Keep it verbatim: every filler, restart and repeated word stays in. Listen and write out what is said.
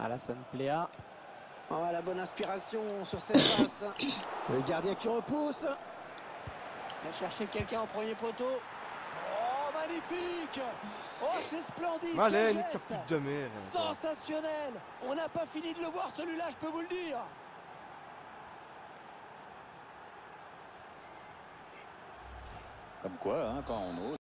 Alassane Pléa. Oh, la bonne inspiration sur cette passe. Le gardien qui repousse. Il va chercher quelqu'un en premier poteau. Oh, magnifique! Oh, c'est splendide! Allez, Quel nique ta geste! pute de merde. Sensationnel! On n'a pas fini de le voir celui-là, je peux vous le dire. Comme quoi, hein, quand on ose.